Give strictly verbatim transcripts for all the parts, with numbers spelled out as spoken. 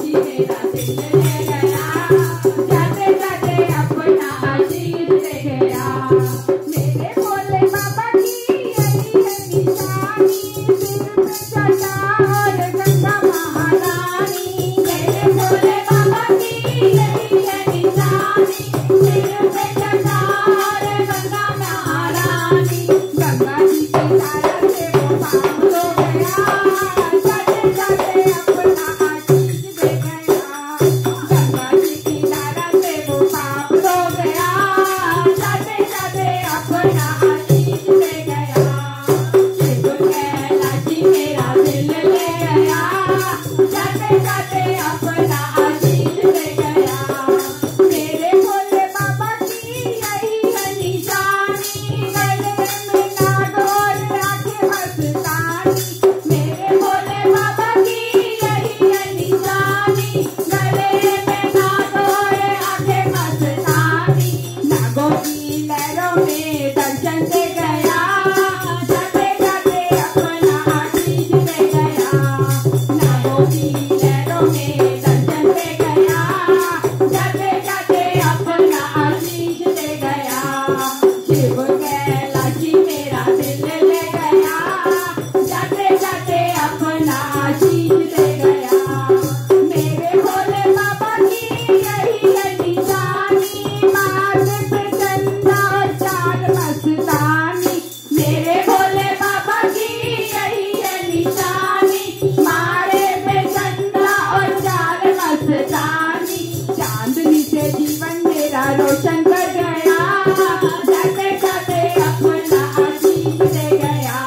रोशन कर गया, जाते जाते अपना आशीष दे गया।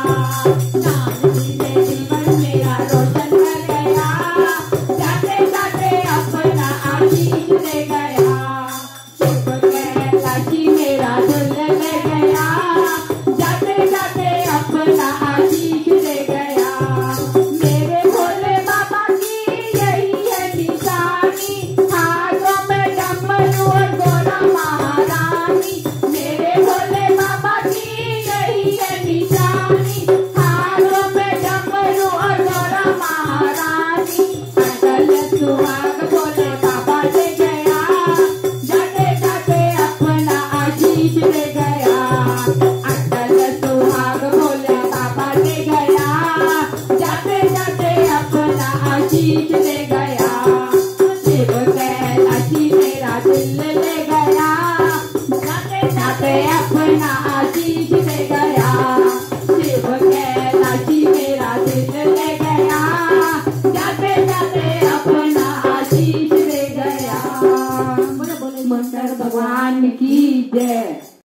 चांदनी ने जीवन मेरा रोशन कर गया, जाते जाते अपना आशीष दे गया। शिव कैलाशी मेरा दिल ले गया, जाते जाते अपना आशीष दे गया। मेरे भोले बाबा की यही है निशानी, हाथों में डमरू और गोरा महारानी। मेरे भोले बाबा की यही है निशानी, हाथों में डमरू और गोरा महारानी। अटल सुहाग भोले बाबा दे गया, जाते जाते अपना आशीष दे गया। अटल सुहाग भोले बाबा दे गया, जाते जाते अपना आशीष दे गया। शिव कैलाशी मेरा दिल ले गया, जाते जाते अपना आशीष दे गया। शिव कैलाशी मेरा दिल ले गया, जाते जाते अपना आशीष दे गया। बोले बोले मंदिर भगवान की जय।